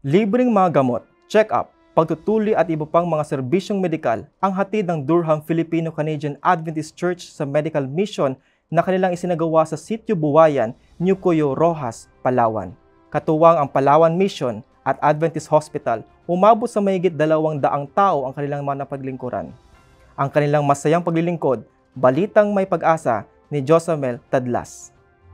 Libreng mga gamot, check-up, pagtutuli at iba pang mga serbisyong medikal ang hatid ng Durham Filipino-Canadian Adventist Church sa medical mission na kanilang isinagawa sa Sitio Buwayan, Nucoyo, Roxas, Palawan. Katuwang ang Palawan Mission at Adventist Hospital, umabot sa mahigit 200 tao ang kanilang mga napaglingkuran. Ang kanilang masayang paglilingkod, balitang may pag-asa ni Josamel Tadlas.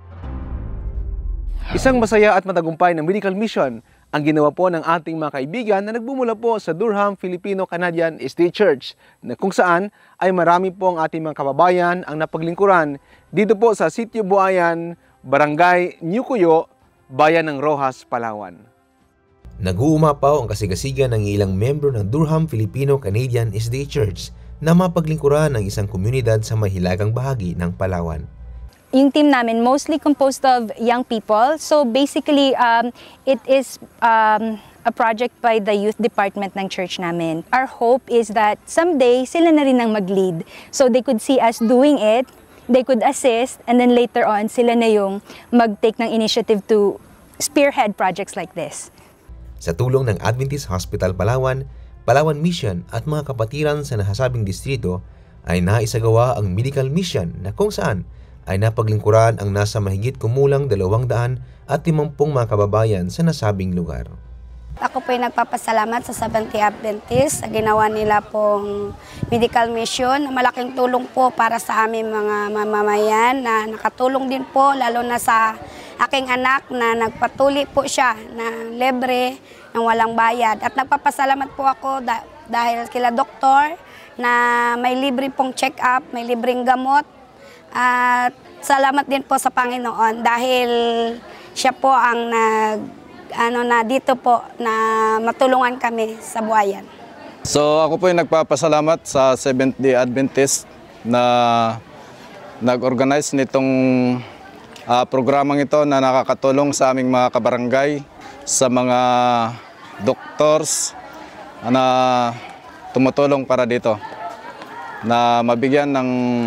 Isang masaya at matagumpay na medical mission ang ginawa po ng ating mga kaibigan na nagbumula po sa Durham Filipino-Canadian State Church na kung saan ay marami po ang ating mga kababayan ang napaglingkuran dito po sa Sitio Buwayan, Barangay Nucoyo, Bayan ng Roxas, Palawan. Nag-uumapaw ang kasigasigan ng ilang membro ng Durham Filipino-Canadian State Church na mapaglingkuran ng isang komunidad sa mahilagang bahagi ng Palawan. Yung team namin mostly composed of young people. So basically, it is a project by the youth department ng church namin. Our hope is that someday sila na rin ang mag-lead. So they could see us doing it, they could assist, and then later on sila na yung mag-take ng initiative to spearhead projects like this. Sa tulong ng Adventist Hospital Palawan, Palawan Mission at mga kapatiran sa nasabing distrito ay naisagawa ang medical mission na kung saan ay napaglingkuran ang nasa mahigit kumulang 250 mga kababayan sa nasabing lugar. Ako po ay nagpapasalamat sa Seventh-day Adventist sa ginawa nila pong medical mission. Malaking tulong po para sa aming mga mamamayan na nakatulong din po lalo na sa aking anak na nagpatuli po siya na libre ng walang bayad. At nagpapasalamat po ako dahil kila doktor na may libre pong check-up, may libreng gamot. At salamat din po sa Panginoon dahil siya po ang dito po na matulungan kami sa Buwayan. So ako po ay nagpapasalamat sa Seventh-day Adventist na nag-organize nitong programang ito na nakakatulong sa aming mga kabarangay, sa mga doctors na tumutulong para dito na mabigyan ng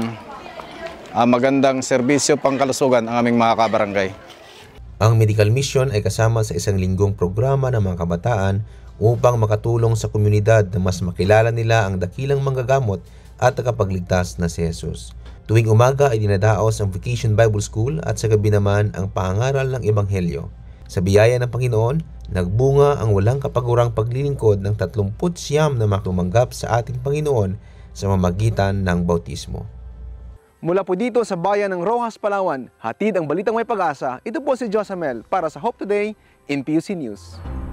magandang serbisyo pangkalusugan ang aming mga kabarangay. Ang medical mission ay kasama sa isang linggong programa ng mga kabataan upang makatulong sa komunidad na mas makilala nila ang dakilang manggagamot at tagapagligtas na si Jesus. Tuwing umaga ay dinadaos ang Vacation Bible School at sa gabi naman ang pangangaral ng Ebanghelyo. Sa biyaya ng Panginoon, nagbunga ang walang kapagurang paglilingkod ng 39 na matumanggap sa ating Panginoon sa mamagitan ng bautismo. Mula po dito sa Bayan ng Roxas, Palawan, hatid ang balitang may pag-asa. Ito po si Josamel para sa Hope Today in PUC News.